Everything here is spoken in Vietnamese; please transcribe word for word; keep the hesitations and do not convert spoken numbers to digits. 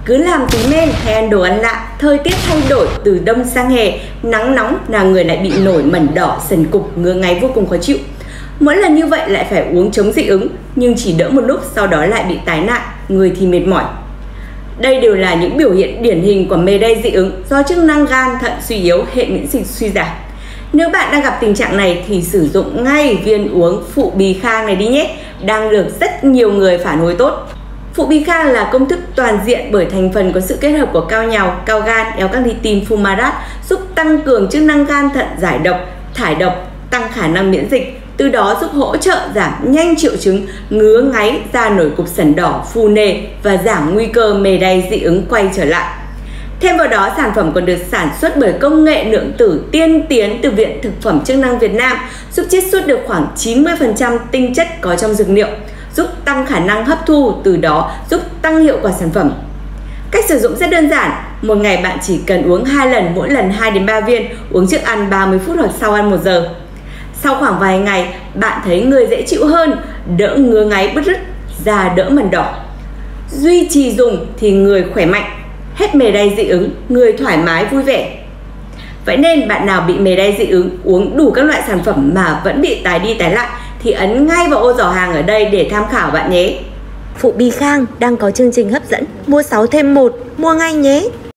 Cứ làm tí men hay ăn đồ ăn lạ, thời tiết thay đổi từ đông sang hè, nắng nóng là người lại bị nổi mẩn đỏ, sần cục, ngứa ngáy vô cùng khó chịu. Mỗi lần như vậy lại phải uống chống dị ứng, nhưng chỉ đỡ một lúc sau đó lại bị tái nạn, người thì mệt mỏi. Đây đều là những biểu hiện điển hình của mề đay dị ứng do chức năng gan, thận suy yếu, hệ miễn dịch suy giảm. Nếu bạn đang gặp tình trạng này thì sử dụng ngay viên uống phụ bì khang này đi nhé, đang được rất nhiều người phản hồi tốt. Phụ bì khang là công thức toàn diện bởi thành phần có sự kết hợp của cao nhào, cao gan, L-carnitin, fumarat, giúp tăng cường chức năng gan thận giải độc, thải độc, tăng khả năng miễn dịch, từ đó giúp hỗ trợ giảm nhanh triệu chứng ngứa ngáy, da nổi cục sẩn đỏ, phù nề và giảm nguy cơ mề đay dị ứng quay trở lại. Thêm vào đó, sản phẩm còn được sản xuất bởi công nghệ lượng tử tiên tiến từ Viện Thực phẩm Chức năng Việt Nam, giúp chiết xuất được khoảng chín mươi phần trăm tinh chất có trong dược liệu, giúp tăng khả năng hấp thu, từ đó giúp tăng hiệu quả sản phẩm. Cách sử dụng rất đơn giản, một ngày bạn chỉ cần uống hai lần, mỗi lần hai đến ba viên, uống trước ăn ba mươi phút hoặc sau ăn một giờ. Sau khoảng vài ngày, bạn thấy người dễ chịu hơn, đỡ ngứa ngáy bứt rứt, da đỡ mẩn đỏ. Duy trì dùng thì người khỏe mạnh, hết mề đay dị ứng, người thoải mái vui vẻ. Vậy nên bạn nào bị mề đay dị ứng, uống đủ các loại sản phẩm mà vẫn bị tái đi tái lại thì ấn ngay vào ô giỏ hàng ở đây để tham khảo bạn nhé. Phụ bì khang đang có chương trình hấp dẫn mua sáu thêm một, mua ngay nhé.